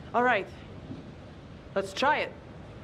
All right. Let's try it.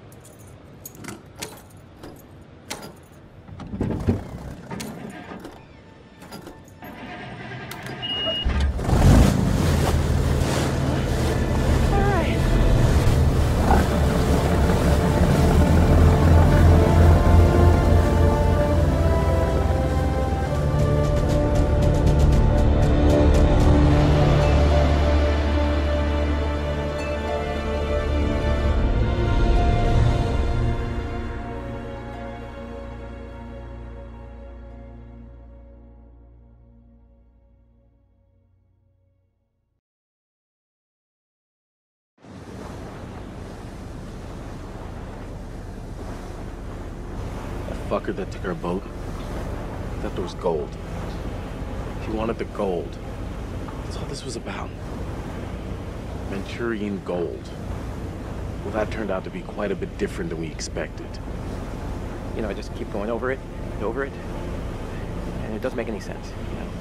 Fucker that took our boat, I thought there was gold. He wanted the gold. That's all this was about. Manchurian gold. Well, that turned out to be quite a bit different than we expected. You know, I just keep going over it, and it doesn't make any sense, you know?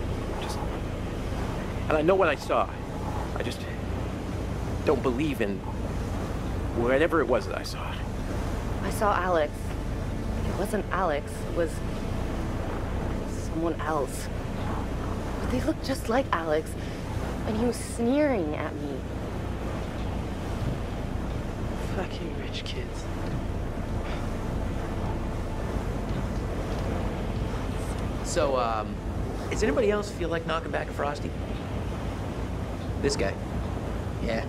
And I know what I saw. I just don't believe in whatever it was that I saw. I saw Alex. It wasn't Alex, it was someone else. But they looked just like Alex, and he was sneering at me. Fucking rich kids. So, does anybody else feel like knocking back a Frosty? This guy. Yeah.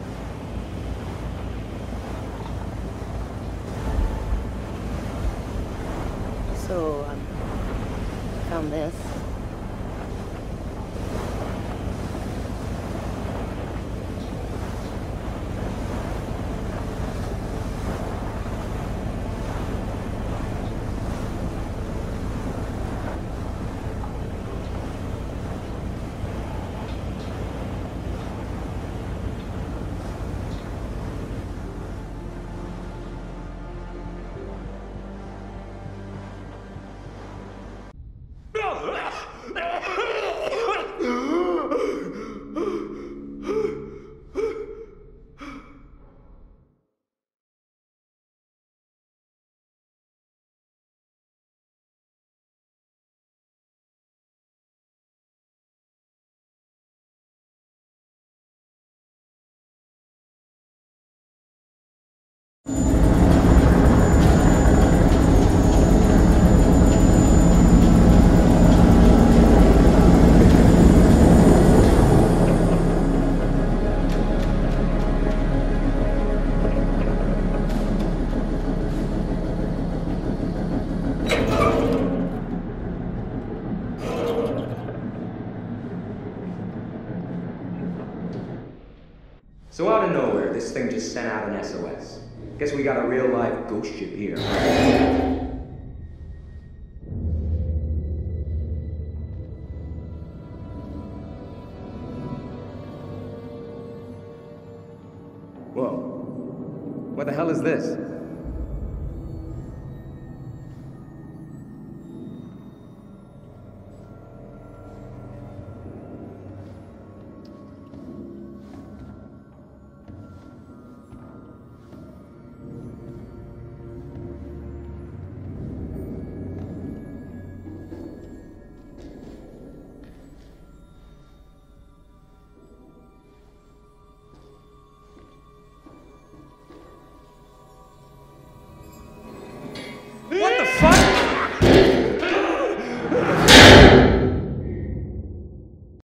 So, found this. So out of nowhere, this thing just sent out an SOS. Guess we got a real live ghost ship here. Whoa. What the hell is this?